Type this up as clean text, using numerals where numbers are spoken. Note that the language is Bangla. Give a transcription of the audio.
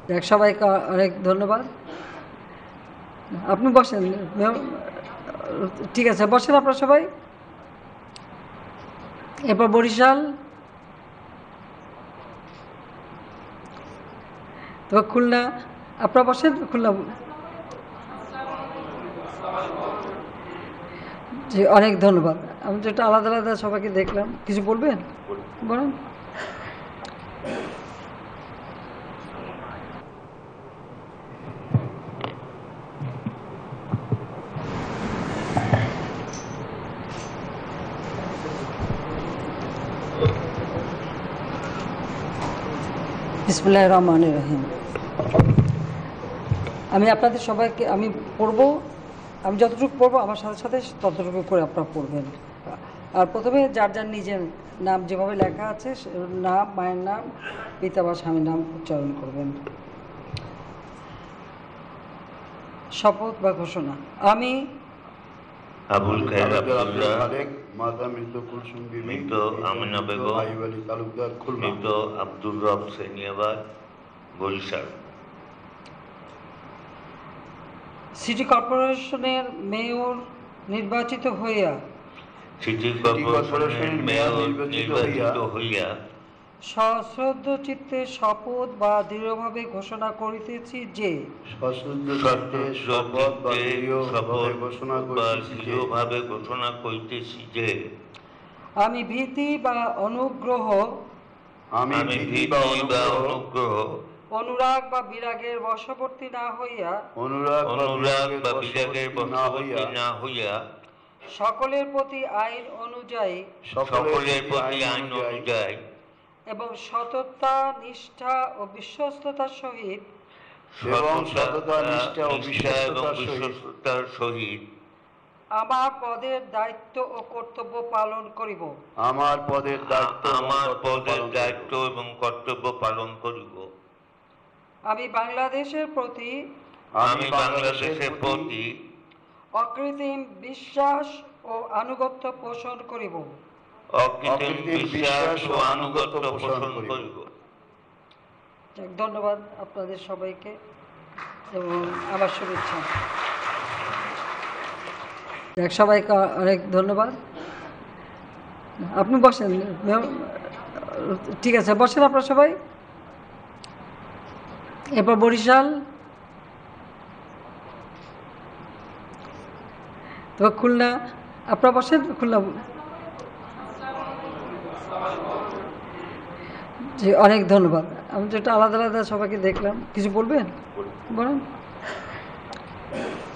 যাক, সবাইকে অনেক ধন্যবাদ। আপনি বসেন, ঠিক আছে, বসেন আপনারা সবাই। এরপর বরিশাল, তো খুলনা, আপনারা বসেন। খুলনা, জি অনেক ধন্যবাদ। আমি যেটা আলাদা আলাদা সবাইকে দেখলাম, কিছু বলবেন বলেন। বিসমিল্লাহির রহমানির রহিম। আমি আপনাদের সবাইকে আমি পড়ব, আমি যতটুকু পড়বো আমার সাথে সাথে ততটুকু করে আপনারা পড়বেন। আর প্রথমে যার যার নিজের নাম যেভাবে লেখা আছে, নাম, মায়ের নাম, পিতা বা স্বামীর নাম উচ্চারণ করবেন। শপথ বা ঘোষণা। আমি আবুল খায়ের আব্দুল্লাহ, মাতা মৃত কুলসুম বিবি, মৃত আমিনা বেগম, আইয়ুব আলী তালুকদার, খুলনা। মৃত আব্দুর রব সেনিয়াবাদ, বরিশাল। সিটি কর্পোরেশনের মেয়র নির্বাচিত হইয়া সিটি কর্পোরেশনের মেয়র নির্বাচিত হইয়া সশ্রদ্ধ চিত্তে শপথ বা দৃঢ়ভাবে ঘোষণা করিতেছি যে দৃঢ়ভাবে ঘোষণা করিতেছি যে আমি ভীতি বা অনুগ্রহ অনুরাগ বা বিরাগের বশবর্তী না হইয়া না হইয়া সকলের প্রতি আইন অনুযায়ী এবং সততা, নিষ্ঠা ও বিশ্বস্ততার সহিত আমার পদের দায়িত্ব ও কর্তব্য পালন করিব। আমি বাংলাদেশের প্রতি অকৃত্রিম বিশ্বাস ও আনুগত্য পোষণ করিব। ধন্যবাদ আপনাদের সবাইকে এবং আমার শুভেচ্ছা। সবাইকে অনেক ধন্যবাদ। আপনি বসেন, ঠিক আছে, বসেন আপনারা সবাই। এরপর বরিশাল, তো খুলনা, আপনারা বসেন। খুলনা, জি অনেক ধন্যবাদ। আমি যেটা আলাদা আলাদা সবাইকে দেখলাম, কিছু বলবেন বলেন।